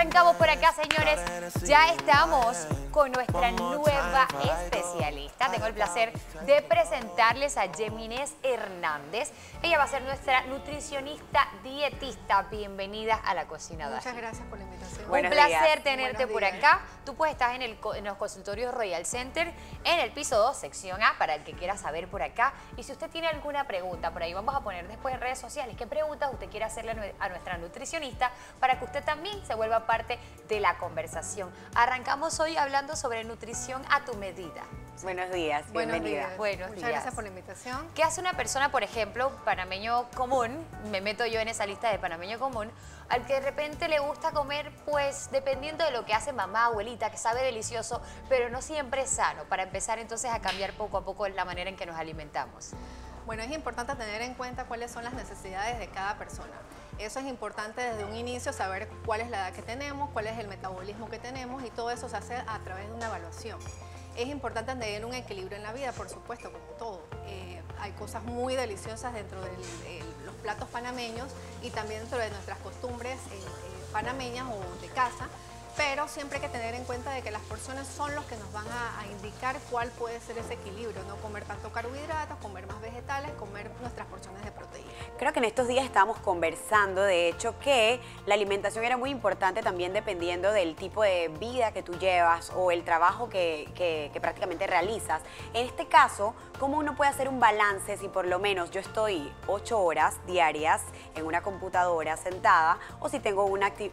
arrancamos por acá, señores. Ya estamos con nuestra nueva especialista. Tengo el placer de presentarles a Yemines Hernández. Ella va a ser nuestra nutricionista dietista. Bienvenida a la cocina. Muchas gracias por la invitación. Un placer tenerte por acá. Tú puedes estar en los consultorios Royal Center, en el piso 2, sección A, para el que quiera saber por acá. Y si usted tiene alguna pregunta, por ahí vamos a poner después en redes sociales qué preguntas usted quiere hacerle a nuestra nutricionista para que usted también se vuelva parte de la conversación. Arrancamos hoy hablando sobre nutrición a tu medida. Buenos días, bienvenida. Buenos días. Muchas gracias por la invitación. ¿Qué hace una persona, por ejemplo, panameño común? Me meto yo en esa lista de panameño común, al que de repente le gusta comer, pues, dependiendo de lo que hace mamá, abuelita, que sabe delicioso, pero no siempre es sano, para empezar entonces a cambiar poco a poco la manera en que nos alimentamos. Bueno, es importante tener en cuenta cuáles son las necesidades de cada persona. Eso es importante desde un inicio, saber cuál es la edad que tenemos, cuál es el metabolismo que tenemos, y todo eso se hace a través de una evaluación. Es importante tener un equilibrio en la vida, por supuesto, como todo. Hay cosas muy deliciosas dentro de los platos panameños y también dentro de nuestras costumbres panameñas o de casa, pero siempre hay que tener en cuenta de que las porciones son los que nos van a indicar cuál puede ser ese equilibrio, no comer tanto carbohidratos, comer más vegetales, comer nuestras porciones de proteína. Creo que en estos días estábamos conversando, de hecho, que la alimentación era muy importante también dependiendo del tipo de vida que tú llevas o el trabajo que prácticamente realizas. En este caso, ¿cómo uno puede hacer un balance si por lo menos yo estoy 8 horas diarias en una computadora sentada, o si tengo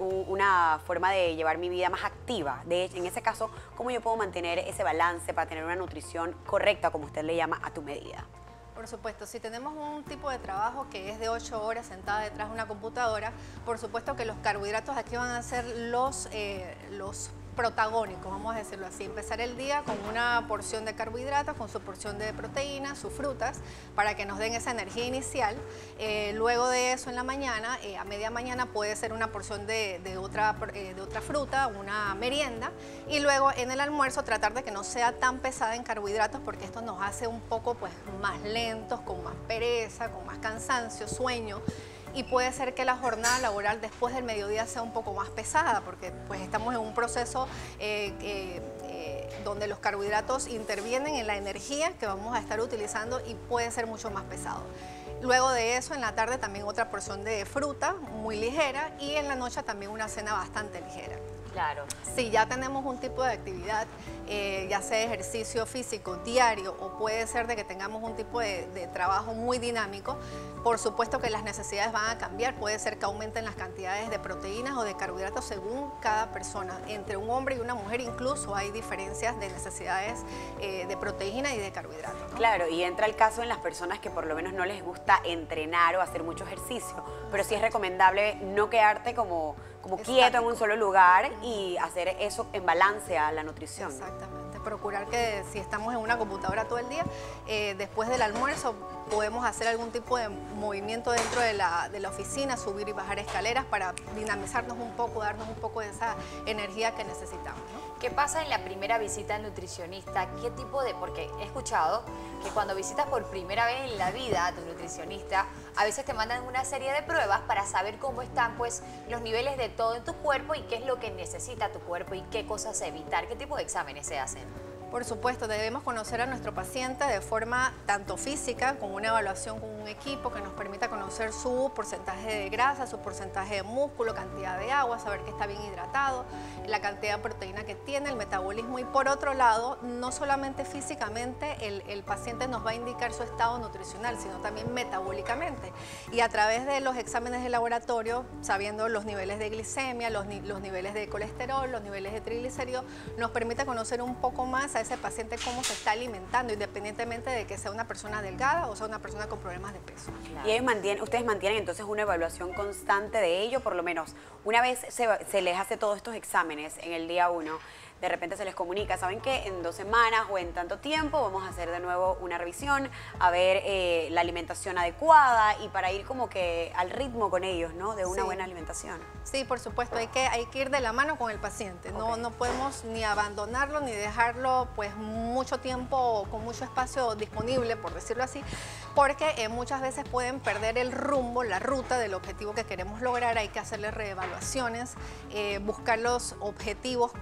una forma de llevar mi vida más activa? De hecho, en ese caso, ¿cómo yo puedo mantener ese balance para tener una nutrición correcta, como usted le llama, a tu medida? Por supuesto, si tenemos un tipo de trabajo que es de 8 horas sentada detrás de una computadora, por supuesto que los carbohidratos aquí van a ser los protagónicos, vamos a decirlo así. Empezar el día con una porción de carbohidratos, con su porción de proteínas, sus frutas, para que nos den esa energía inicial. Luego de eso, en la mañana, a media mañana, puede ser una porción de otra fruta, una merienda. Y luego en el almuerzo tratar de que no sea tan pesada en carbohidratos, porque esto nos hace un poco pues más lentos, con más pereza, con más cansancio, sueño. Y puede ser que la jornada laboral después del mediodía sea un poco más pesada, porque pues estamos en un proceso donde los carbohidratos intervienen en la energía que vamos a estar utilizando y puede ser mucho más pesado. Luego de eso, en la tarde también otra porción de fruta muy ligera, y en la noche también una cena bastante ligera. Claro. Si ya tenemos un tipo de actividad, ya sea ejercicio físico diario, o puede ser de que tengamos un tipo de trabajo muy dinámico, por supuesto que las necesidades van a cambiar. Puede ser que aumenten las cantidades de proteínas o de carbohidratos según cada persona. Entre un hombre y una mujer incluso hay diferencias de necesidades de proteína y de carbohidratos, ¿no? Claro, y entra el caso en las personas que por lo menos no les gusta entrenar o hacer mucho ejercicio, pero sí es recomendable no quedarte como quieto en un solo lugar y hacer eso en balance a la nutrición. Exactamente, procurar que si estamos en una computadora todo el día, después del almuerzo podemos hacer algún tipo de movimiento dentro de la oficina, subir y bajar escaleras para dinamizarnos un poco, darnos un poco de esa energía que necesitamos, ¿no? ¿Qué pasa en la primera visita al nutricionista? ¿Qué tipo de...? Porque he escuchado que cuando visitas por primera vez en la vida a tu nutricionista, a veces te mandan una serie de pruebas para saber cómo están pues los niveles de todo en tu cuerpo y qué es lo que necesita tu cuerpo y qué cosas evitar. ¿Qué tipo de exámenes se hacen? Por supuesto, debemos conocer a nuestro paciente de forma tanto física, con una evaluación con un equipo que nos permita conocer su porcentaje de grasa, su porcentaje de músculo, cantidad de agua, saber que está bien hidratado, la cantidad de proteína que tiene, el metabolismo. Y por otro lado, no solamente físicamente el paciente nos va a indicar su estado nutricional, sino también metabólicamente. Y a través de los exámenes de laboratorio, sabiendo los niveles de glicemia, los niveles de colesterol, los niveles de triglicéridos, nos permite conocer un poco más a ese paciente cómo se está alimentando, independientemente de que sea una persona delgada o sea una persona con problemas de peso. Claro. Y ustedes mantienen entonces una evaluación constante de ello, por lo menos una vez se les hace todos estos exámenes en el día 1. de repente se les comunica, ¿saben qué? En 2 semanas o en tanto tiempo vamos a hacer de nuevo una revisión, a ver la alimentación adecuada y para ir como que al ritmo con ellos, ¿no? De una buena alimentación. Sí, por supuesto, hay que ir de la mano con el paciente, no podemos ni abandonarlo ni dejarlo pues mucho tiempo con mucho espacio disponible, por decirlo así, porque muchas veces pueden perder el rumbo, la ruta del objetivo que queremos lograr. Hay que hacerle reevaluaciones, buscar los objetivos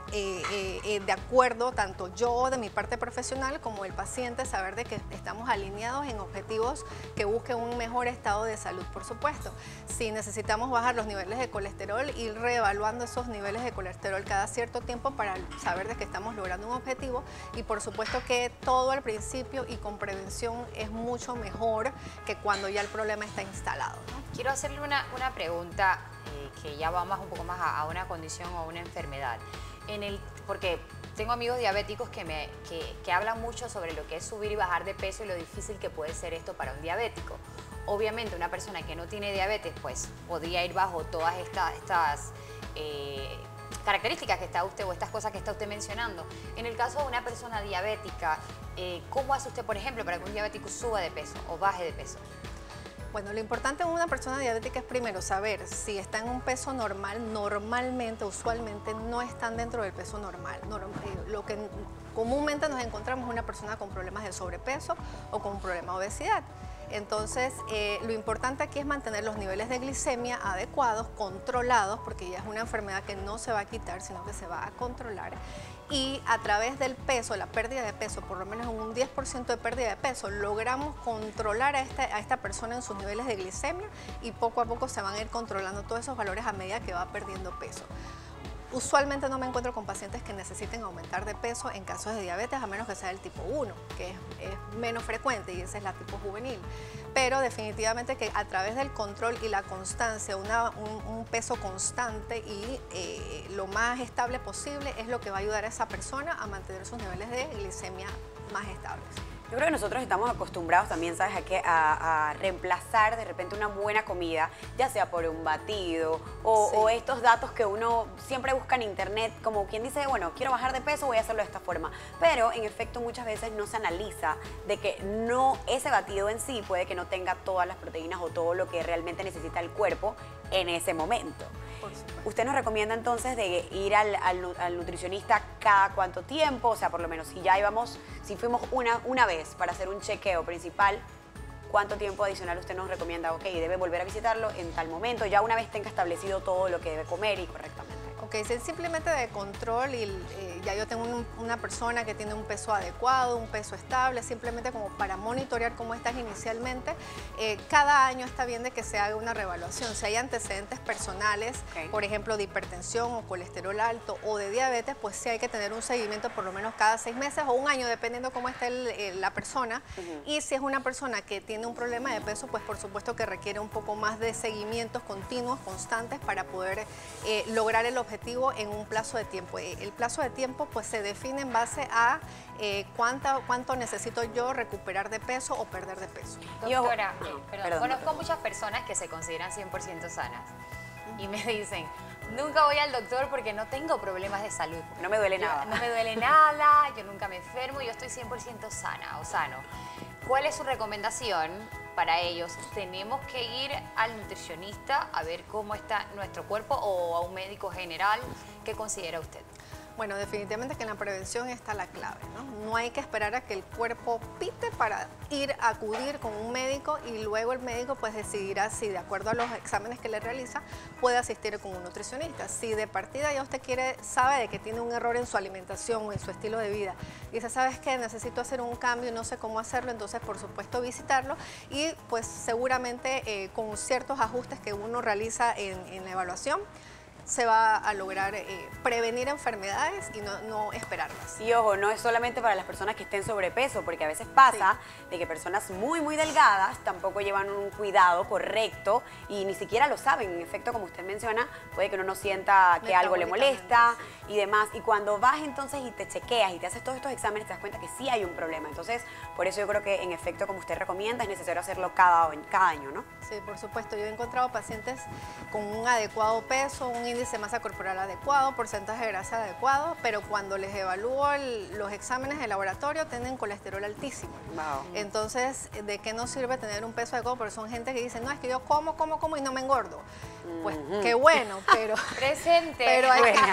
de acuerdo, tanto yo de mi parte profesional como el paciente, saber de que estamos alineados en objetivos que busquen un mejor estado de salud, por supuesto. Si necesitamos bajar los niveles de colesterol, ir reevaluando esos niveles de colesterol cada cierto tiempo para saber de que estamos logrando un objetivo, y por supuesto que todo al principio y con prevención es mucho mejor que cuando ya el problema está instalado, ¿no? Quiero hacerle una pregunta que ya va un poco más a una condición o una enfermedad. Porque tengo amigos diabéticos que hablan mucho sobre lo que es subir y bajar de peso y lo difícil que puede ser esto para un diabético. Obviamente una persona que no tiene diabetes pues podría ir bajo todas estas características que está usted o estas cosas que está usted mencionando. En el caso de una persona diabética, ¿cómo hace usted, por ejemplo, para que un diabético suba de peso o baje de peso? Bueno, lo importante en una persona diabética es primero saber si está en un peso normal. Normalmente, usualmente, no están dentro del peso normal. Lo que comúnmente nos encontramos es una persona con problemas de sobrepeso o con un problema de obesidad. Entonces, lo importante aquí es mantener los niveles de glicemia adecuados, controlados, porque ya es una enfermedad que no se va a quitar, sino que se va a controlar. Y a través del peso, la pérdida de peso, por lo menos en un 10% de pérdida de peso, logramos controlar a esta persona en sus niveles de glicemia, y poco a poco se van a ir controlando todos esos valores a medida que va perdiendo peso. Usualmente no me encuentro con pacientes que necesiten aumentar de peso en casos de diabetes, a menos que sea el tipo 1, que es menos frecuente, y esa es la tipo juvenil. Pero definitivamente que a través del control y la constancia, un peso constante y lo más estable posible es lo que va a ayudar a esa persona a mantener sus niveles de glicemia más estables. Yo creo que nosotros estamos acostumbrados también, ¿sabes?, a reemplazar de repente una buena comida, ya sea por un batido o estos datos que uno siempre busca en internet, como quien dice, bueno, quiero bajar de peso, voy a hacerlo de esta forma. Pero en efecto muchas veces no se analiza de que ese batido en sí puede que no tenga todas las proteínas o todo lo que realmente necesita el cuerpo en ese momento. ¿Usted nos recomienda entonces de ir al nutricionista cada cuánto tiempo? O sea, por lo menos si fuimos una vez para hacer un chequeo principal, ¿cuánto tiempo adicional usted nos recomienda? Ok, debe volver a visitarlo en tal momento, ya una vez tenga establecido todo lo que debe comer y correctamente. Ok, si es simplemente de control y ya yo tengo una persona que tiene un peso adecuado, un peso estable, simplemente como para monitorear cómo estás inicialmente, cada año está bien de que se haga una reevaluación. Si hay antecedentes personales, por ejemplo, de hipertensión o colesterol alto o de diabetes, pues sí hay que tener un seguimiento por lo menos cada 6 meses o un año, dependiendo cómo esté la persona. Y si es una persona que tiene un problema de peso, pues por supuesto que requiere un poco más de seguimientos continuos, constantes, para poder lograr el objetivo en un plazo de tiempo. El plazo de tiempo pues se define en base a cuánto necesito yo recuperar de peso o perder de peso. Doctora, conozco muchas personas que se consideran 100% sanas y me dicen, nunca voy al doctor porque no tengo problemas de salud. No me duele nada. No me duele nada, yo nunca me enfermo, yo estoy 100% sana o sano. ¿Cuál es su recomendación para ellos? ¿Tenemos que ir al nutricionista a ver cómo está nuestro cuerpo o a un médico general? ¿Qué considera usted? Bueno, definitivamente que en la prevención está la clave, ¿no? No hay que esperar a que el cuerpo pite para acudir con un médico, y luego el médico pues decidirá si, de acuerdo a los exámenes que le realiza, puede asistir con un nutricionista. Si de partida ya usted sabe de que tiene un error en su alimentación o en su estilo de vida y dice, ¿sabes qué? Necesito hacer un cambio y no sé cómo hacerlo, entonces por supuesto visitarlo, y pues seguramente con ciertos ajustes que uno realiza en la evaluación, se va a lograr prevenir enfermedades y no esperarlas. Y ojo, no es solamente para las personas que estén sobrepeso, porque a veces pasa de que personas muy delgadas tampoco llevan un cuidado correcto y ni siquiera lo saben. En efecto, como usted menciona, puede que uno no sienta que algo le molesta y demás. Y cuando vas entonces y te chequeas y te haces todos estos exámenes, te das cuenta que sí hay un problema. Entonces, por eso yo creo que en efecto, como usted recomienda, es necesario hacerlo cada año, ¿no? Sí, por supuesto. Yo he encontrado pacientes con un adecuado peso, un índice índice de masa corporal adecuado, porcentaje de grasa adecuado, pero cuando les evalúo los exámenes de laboratorio tienen colesterol altísimo. Wow. Entonces, ¿de qué nos sirve tener un peso adecuado? Porque son gente que dice, no, es que yo como y no me engordo. Pues qué bueno, pero... Presente. Pero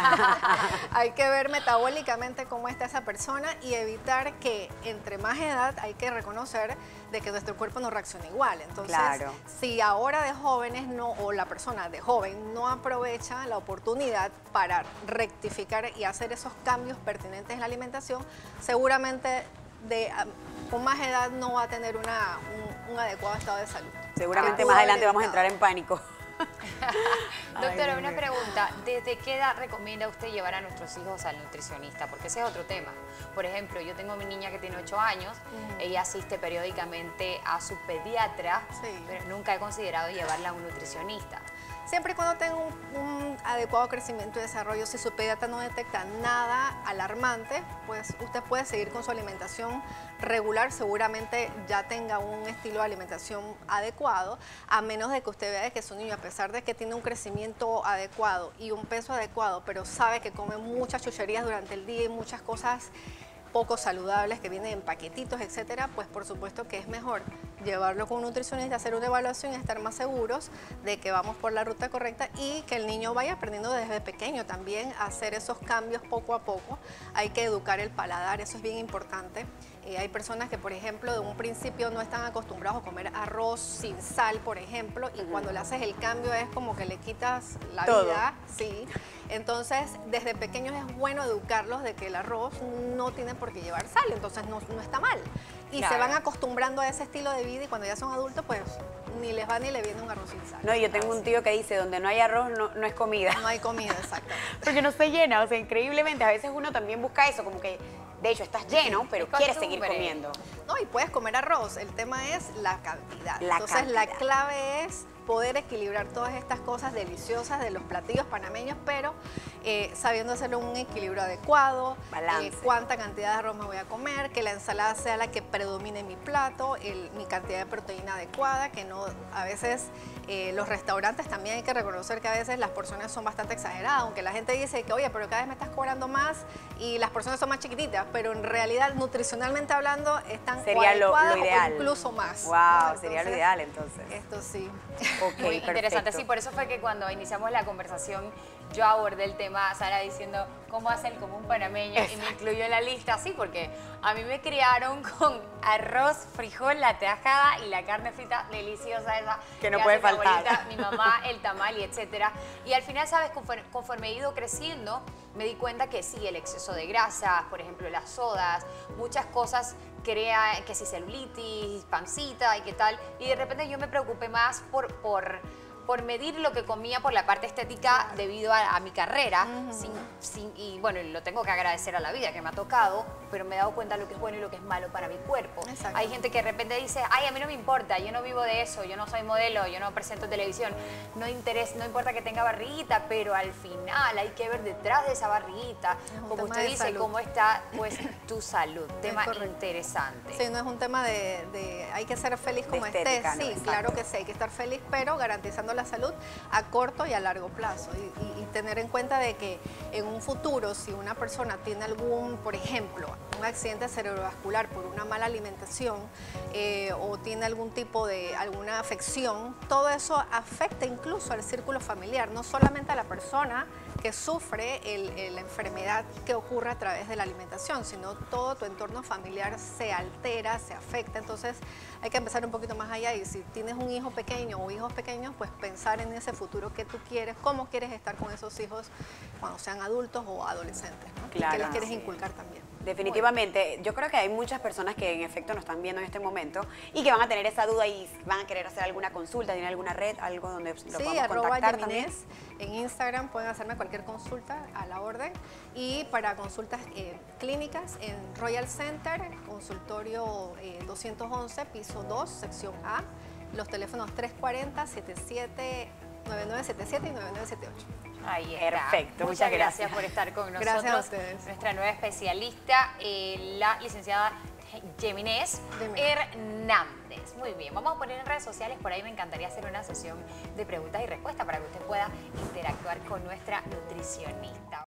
hay que ver metabólicamente cómo está esa persona y evitar que entre más edad hay que reconocer de que nuestro cuerpo no reacciona igual. Entonces, Claro. si ahora de jóvenes o la persona de joven no aprovecha la oportunidad para rectificar y hacer esos cambios pertinentes en la alimentación, seguramente con más edad no va a tener un adecuado estado de salud. Seguramente más adelante vamos a entrar en pánico. Doctora, Ay, una pregunta. ¿Desde qué edad recomienda usted llevar a nuestros hijos al nutricionista? Porque ese es otro tema. Por ejemplo, yo tengo a mi niña que tiene 8 años, ella asiste periódicamente a su pediatra, pero nunca he considerado llevarla a un nutricionista. Siempre y cuando tenga un adecuado crecimiento y desarrollo, si su pediatra no detecta nada alarmante, pues usted puede seguir con su alimentación regular, seguramente ya tenga un estilo de alimentación adecuado, a menos de que usted vea que su niño, a pesar de que tiene un crecimiento adecuado y un peso adecuado, pero sabe que come muchas chucherías durante el día y muchas cosas poco saludables que vienen en paquetitos, etcétera, pues por supuesto que es mejor llevarlo con un nutricionista, hacer una evaluación y estar más seguros de que vamos por la ruta correcta y que el niño vaya aprendiendo desde pequeño también a hacer esos cambios poco a poco. Hay que educar el paladar, eso es bien importante. Hay personas que, por ejemplo, de un principio no están acostumbrados a comer arroz sin sal, por ejemplo, y cuando le haces el cambio es como que le quitas la vida, sí. Entonces, desde pequeños es bueno educarlos de que el arroz no tiene por qué llevar sal, entonces no está mal. Y Claro. se van acostumbrando a ese estilo de vida y cuando ya son adultos, pues ni les va ni le viene un arroz sin sal. No, yo tengo un tío que dice, donde no hay arroz no es comida. No hay comida, exactamente. Porque no se llena, o sea, increíblemente. A veces uno también busca eso, como que, de hecho, estás lleno, pero Es quieres seguir costumbre. comiendo. No, y puedes comer arroz, el tema es la cantidad. La Entonces la cantidad. clave es poder equilibrar todas estas cosas deliciosas de los platillos panameños, pero sabiendo hacerlo en un equilibrio adecuado, Balance. cuánta cantidad de arroz me voy a comer, que la ensalada sea la que predomine en mi plato, mi cantidad de proteína adecuada, que no, a veces los restaurantes también hay que reconocer que a veces las porciones son bastante exageradas, aunque la gente dice que, oye, pero cada vez me estás cobrando más y las porciones son más chiquititas, pero en realidad, nutricionalmente hablando, están Sería lo adecuadas ideal. o incluso más. Wow, ¿no? sería lo Entonces, ideal entonces. Esto sí. Ok, Muy interesante, perfecto. sí, por eso fue que cuando iniciamos la conversación yo abordé el tema, Sara, diciendo cómo hace el común panameño y me incluyó en la lista, sí, porque a mí me criaron con arroz, frijol, la tajada y la carne frita deliciosa esa. Que no puede hace mi faltar. abuelita, mi mamá, el tamal y etcétera. Y al final, ¿sabes? Conforme he ido creciendo, me di cuenta que sí, el exceso de grasas, por ejemplo, las sodas, muchas cosas crea que si celulitis, pancita y qué tal. Y de repente yo me preocupé más por medir lo que comía por la parte estética debido a mi carrera. Y bueno, lo tengo que agradecer a la vida que me ha tocado, pero me he dado cuenta de lo que es bueno y lo que es malo para mi cuerpo. Exacto. Hay gente que de repente dice, ay, a mí no me importa, yo no vivo de eso, yo no soy modelo, yo no presento televisión, no importa que tenga barriguita, pero al final hay que ver detrás de esa barriguita, Es un como tema usted de dice, salud. cómo está pues tu salud. Tema correcto. interesante. Sí, no es un tema de hay que ser feliz como De estética, estés. ¿no? Sí, Exacto. claro que sí, hay que estar feliz, pero garantizando la salud a corto y a largo plazo. Y tener en cuenta de que en un futuro, si una persona tiene por ejemplo, un accidente cerebrovascular por una mala alimentación o tiene algún tipo de alguna afección, todo eso afecta incluso al círculo familiar, no solamente a la persona que sufre la enfermedad que ocurre a través de la alimentación, sino todo tu entorno familiar se altera, se afecta. Entonces hay que empezar un poquito más allá y si tienes un hijo pequeño o hijos pequeños, pues pensar en ese futuro que tú quieres, cómo quieres estar con esos hijos cuando sean adultos o adolescentes, ¿no? Claro, y qué les quieres sí. inculcar también. Definitivamente, yo creo que hay muchas personas que en efecto nos están viendo en este momento y que van a tener esa duda y van a querer hacer alguna consulta, tienen alguna red, algo donde lo Sí, podamos contactar también. @Yeminez en Instagram pueden hacerme cualquier consulta a la orden y para consultas clínicas en Royal Center, consultorio 211, piso 2, sección A, los teléfonos 340-9977 y 9978. Ahí está. Perfecto, Muchas muchas gracias. gracias por estar con nosotros. Gracias a ustedes. Nuestra nueva especialista, la licenciada Yeminez Yeminez. Hernández. Muy bien, vamos a poner en redes sociales, por ahí me encantaría hacer una sesión de preguntas y respuestas para que usted pueda interactuar con nuestra nutricionista.